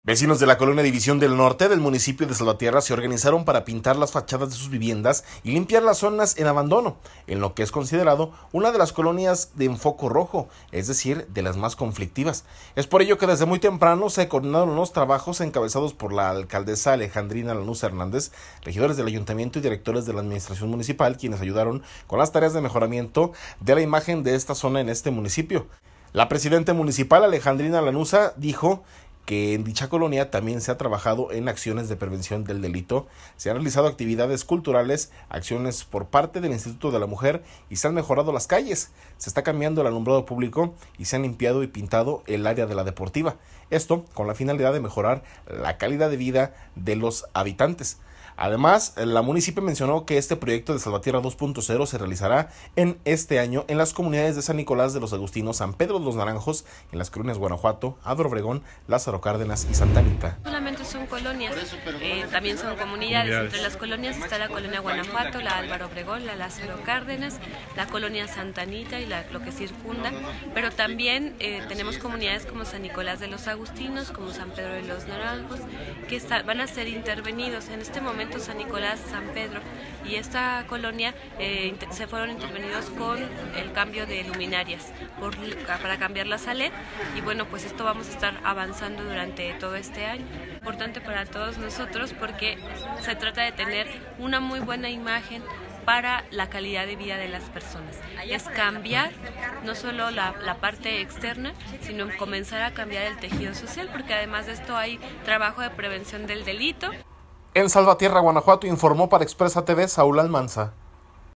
Vecinos de la colonia División del Norte del municipio de Salvatierra se organizaron para pintar las fachadas de sus viviendas y limpiar las zonas en abandono, en lo que es considerado una de las colonias de foco rojo, es decir, de las más conflictivas. Es por ello que desde muy temprano se coordinaron los trabajos encabezados por la alcaldesa Alejandrina Lanuza Hernández, regidores del ayuntamiento y directores de la administración municipal, quienes ayudaron con las tareas de mejoramiento de la imagen de esta zona en este municipio. La presidenta municipal Alejandrina Lanuza dijo que en dicha colonia también se ha trabajado en acciones de prevención del delito, se han realizado actividades culturales, acciones por parte del Instituto de la Mujer y se han mejorado las calles, se está cambiando el alumbrado público y se han limpiado y pintado el área de la deportiva. Esto con la finalidad de mejorar la calidad de vida de los habitantes. Además, la municipio mencionó que este proyecto de Salvatierra 2.0 se realizará en este año en las comunidades de San Nicolás de los Agustinos, San Pedro de los Naranjos, en las colonias Guanajuato, Álvaro Obregón, Lázaro Cárdenas y Santa Anita. Solamente son colonias, también son comunidades. Entre las colonias está la colonia Guanajuato, la Álvaro Obregón, la Lázaro Cárdenas, la colonia Santa Anita y lo que circunda, pero también tenemos comunidades como San Nicolás de los Agustinos, como San Pedro de los Naranjos, que van a ser intervenidos. En este momento San Nicolás, San Pedro y esta colonia se fueron intervenidos con el cambio de luminarias para cambiarlas a LED, y bueno, pues esto vamos a estar avanzando durante todo este año. Importante para todos nosotros porque se trata de tener una muy buena imagen para la calidad de vida de las personas. Es cambiar no solo la parte externa, sino comenzar a cambiar el tejido social, porque además de esto hay trabajo de prevención del delito. En Salvatierra, Guanajuato, informó para Expresa TV Saúl Almanza.